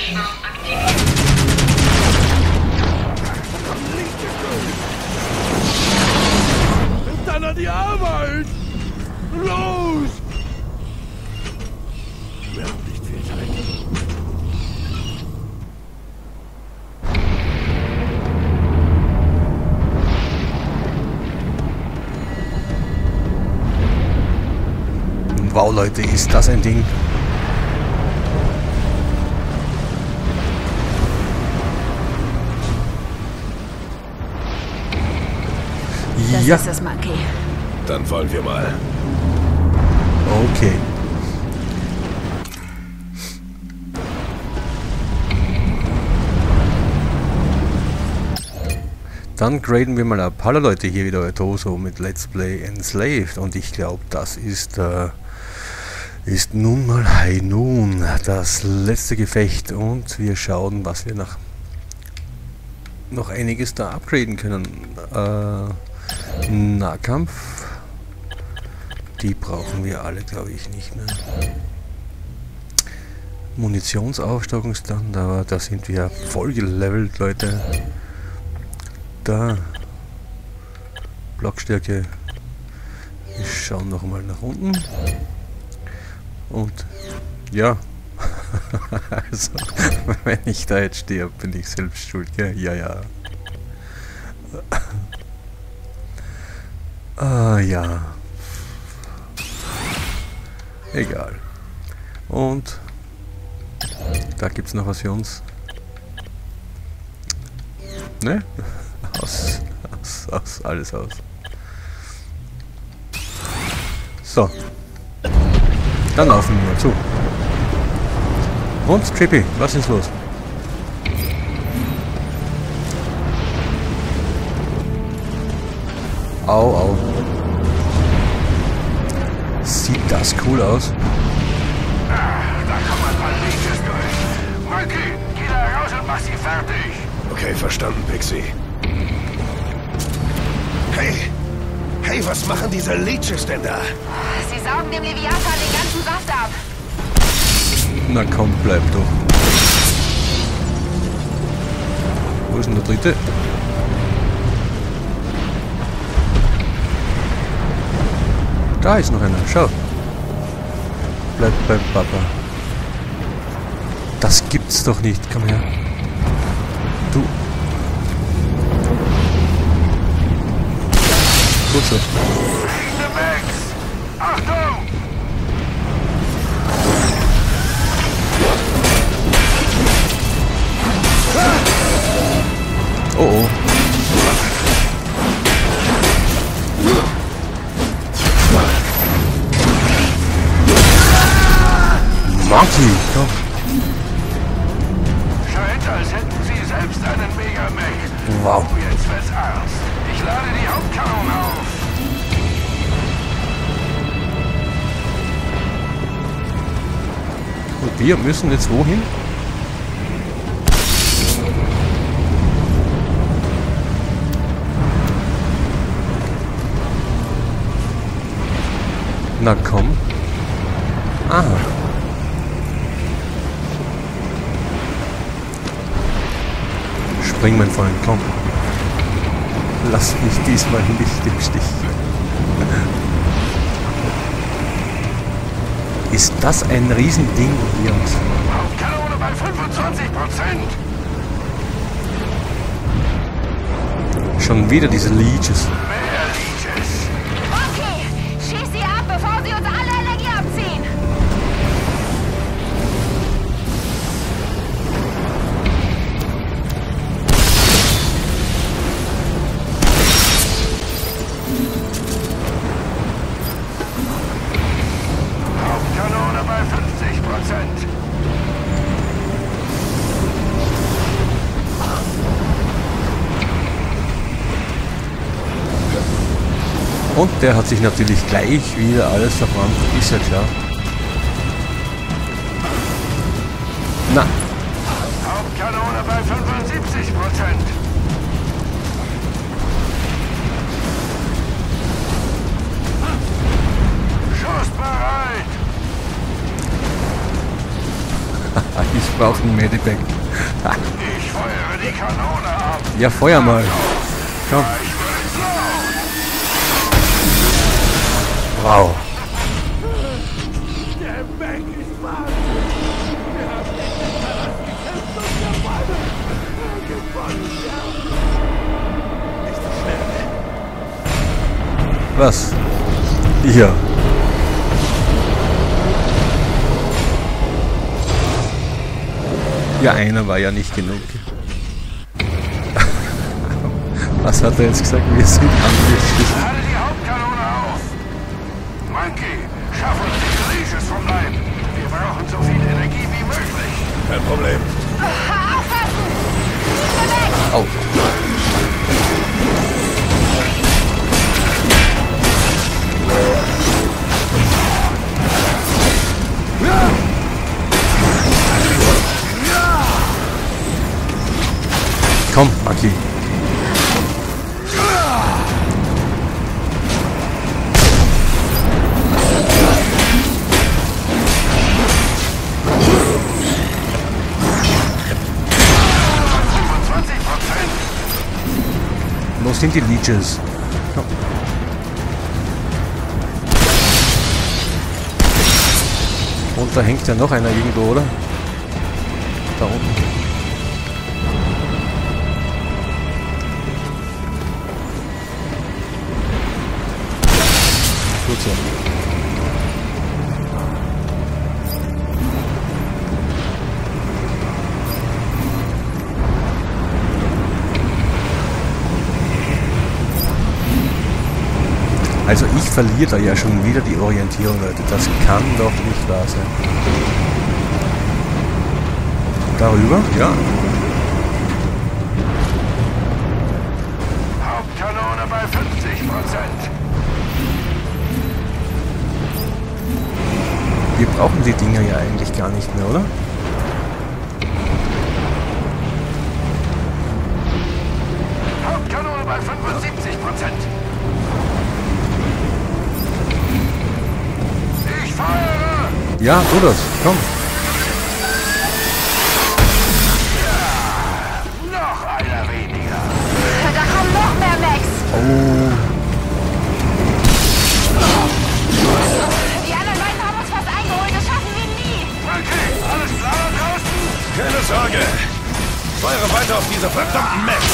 Schwarm aktiviert. Dann an die Arbeit! Los! Wir haben nicht viel Zeit. Wow, Leute, ist das ein Ding? Das Ja, ist es, Monkey. Dann wollen wir mal. okay. Dann graden wir mal ab. Hallo Leute, hier wieder euer Toso mit Let's Play Enslaved und ich glaube, das ist nun mal High Noon, das letzte Gefecht und wir schauen, was wir noch einiges da upgraden können. Nahkampf, die brauchen wir alle, glaube ich, nicht mehr. Munitionsaufstockungsstandard, da sind wir voll gelevelt, Leute. Da. Blockstärke. Wir schauen noch mal nach unten. Und ja. Also, wenn ich da jetzt sterbe, bin ich selbst schuld, gell? Ja, ja. Ah, ja. Egal. Und da gibt's noch was für uns. Ne? Alles aus. So. Dann laufen wir zu. Und Trippy, was ist los? Au, au. Sieht das cool aus? Da kommen ein paar Leeches durch. Monkey, geh da raus und mach sie fertig. Okay, verstanden, Pixie. Hey, was machen diese Leeches denn da? Sie saugen dem Leviathan den ganzen Saft ab. Na komm, bleib doch. Wo ist denn der dritte? Da ist noch einer, schau. Bleib beim Papa. Das gibt's doch nicht, komm her. Du. Gut so. Fliegende Max! Achtung! Oh oh. Monkey, komm. Scheint, als hätten sie selbst einen Mega-Mac. Wow. Oh, jetzt wird's ernst. Ich lade die Hauptkanonen auf. Und wir müssen jetzt wohin? Na komm. Ah. Spring, mein Freund, komm. Lass mich diesmal nicht im Stich. Ist das ein Riesending hier? Hauptkanone bei 25%. Schon wieder diese Leeches. Mehr Leeches. Okay, schieß sie ab, bevor sie uns alle Energie abziehen. Hauptkanone bei 50%. Und der hat sich natürlich gleich wieder alles verbrannt, ist ja klar. Na, Hauptkanone bei 75%. Schussbereit. ich Ich brauche ein Medipack. Ich feuere die Kanone ab. Ja, feuer mal. Komm. Ich will los. Wow. Der Mac ist wahnsinnig. Wir haben nicht den Palast gekämpft und der Bäume gewonnen, ja. Nicht so schnell. Was? Hier. Ja, einer war ja nicht genug. Was hat er jetzt gesagt? Wir sind angeschlossen. Lade die Hauptkanone auf. Monkey, schaff uns die Leashes vom Leib. Wir brauchen so viel Energie wie möglich. Kein Problem. Aufpassen! Schieße weg! Au. Komm, Maki. Wo sind die Leeches? Komm. Und da hängt ja noch einer irgendwo, oder? Da unten. Gut so. Also ich verliere da ja schon wieder die Orientierung, Leute. Das kann doch nicht wahr sein. Darüber? Ja. Hauptkanone bei 50%. Wir brauchen die Dinger ja eigentlich gar nicht mehr, oder? Hauptkanone bei 75%. Ich feuere! Ja, tu das. Komm. Noch einer weniger. Da kommen noch mehr Max! Oh. Die anderen beiden haben uns fast eingeholt, das schaffen wir nie! Okay, alles klar da draußen? Keine Sorge. Feuere weiter auf diese verdammten Mechs.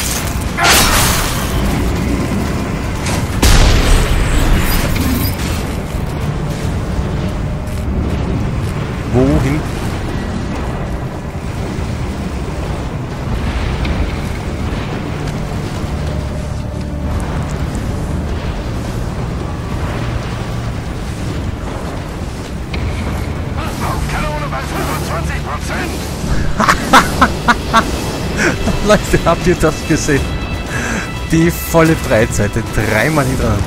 Wohin? Hauptkanone bei 25%. Leute, habt ihr das gesehen? Die volle Breitseite, dreimal hintereinander.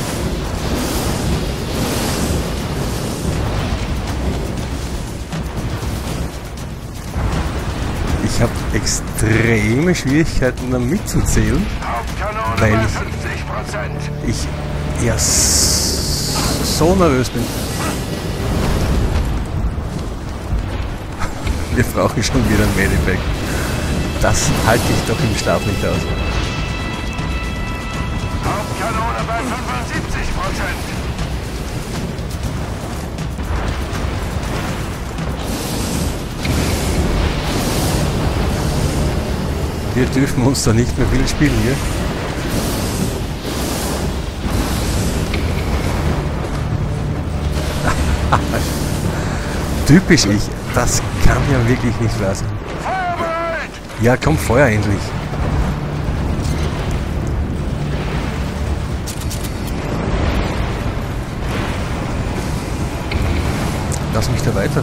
Ich habe extreme Schwierigkeiten damit zu zählen, Hauptkanone weil bei 50%. ich ja so nervös bin. Wir brauchen schon wieder ein Medipack. Das halte ich doch im Schlaf nicht aus. Hauptkanone bei 75%. Wir dürfen uns da nicht mehr viel spielen hier. Typisch ich. Das kann ja wirklich nicht wahr sein. Feuerbereit! Ja, komm, Feuer endlich. Lass mich da weiter.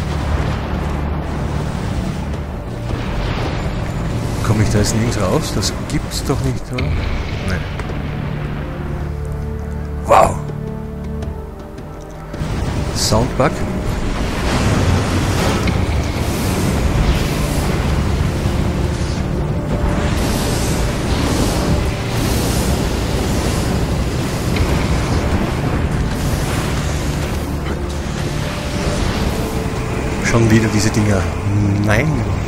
Komme ich da jetzt nirgends raus? Das gibt's doch nicht, oder? Nein. Wow. Soundbug. Schon wieder diese Dinger. Nein.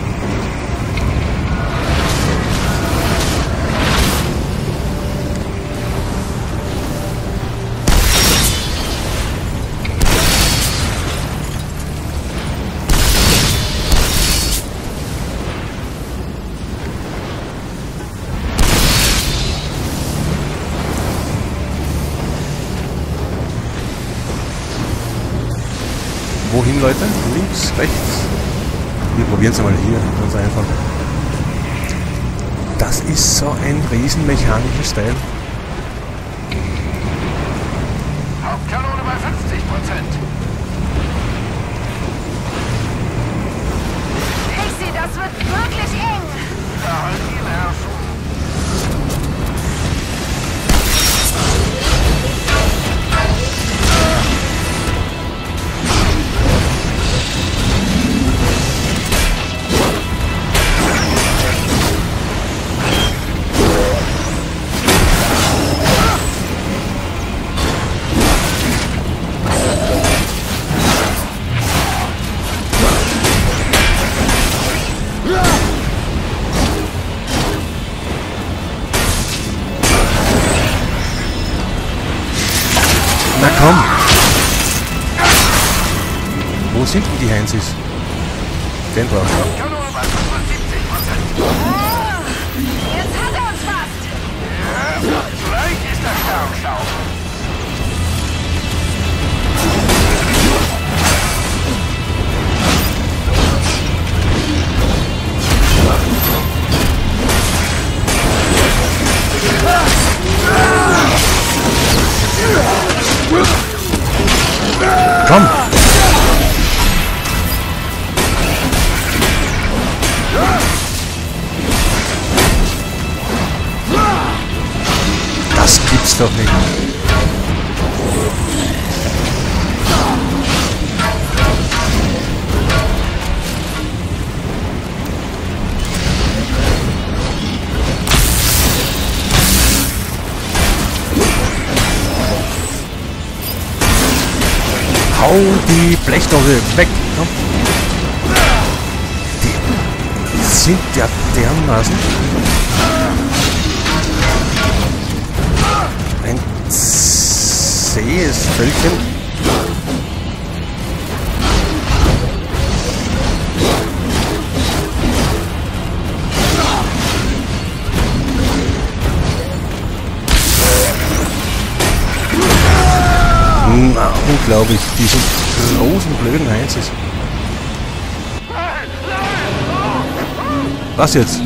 Wohin, Leute? Links, rechts? Wir probieren es mal hier, ganz einfach. Das ist so ein riesen mechanisches Teil. Hauptkanone bei 50%. Ich sehe, das wird wirklich eng. Da halt die Nerven. Na komm! Wo sind denn die Heinzis? Den brauchen wir. Kanone bei 75%. Jetzt hat er uns fast. Ja, gleich ist der Sternstau. Komm! Das gibt's doch nicht. Hau die Blechdose weg! Komm. Die sind ja dermaßen ein zähes Völkchen. Na, unglaublich, diese großen blöden Heinzes. Was jetzt?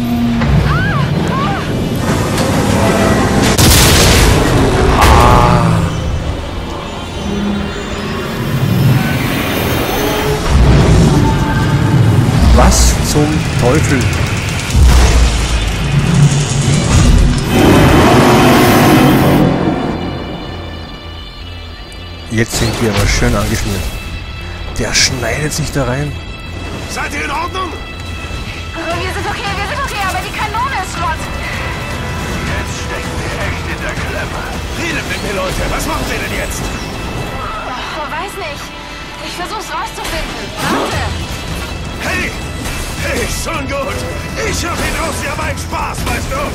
Was zum Teufel? Jetzt sind wir aber schön angeschmiert. Der schneidet sich da rein. Seid ihr in Ordnung? Wir sind okay, aber die Kanone ist Schrott. Jetzt stecken wir echt in der Klemme. Redet mit mir, Leute. Was machen wir denn jetzt? Weiß nicht. Ich versuch's rauszufinden. Warte. Hey! Hey, schon gut. Ich hab ihn raus, ja meinen Spaß, weißt du?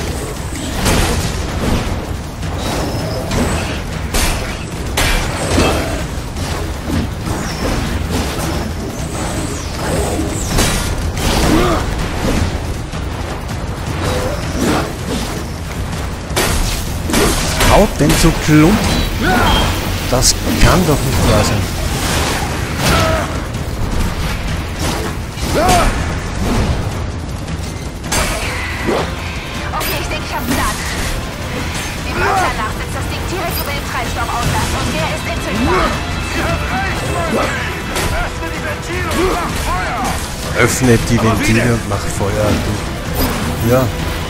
Haut denn so Klump? Das kann doch nicht wahr sein. Okay, ich denke, ich hab's dann. Dem Wasser nach sitzt das Ding direkt über den Treibstoffauslass und der ist entzündbar. Sie hat recht, Mann. Öffne die Ventile und mach Feuer. Öffnet die Aber wie Ventile denn? und macht Feuer. Du. Ja,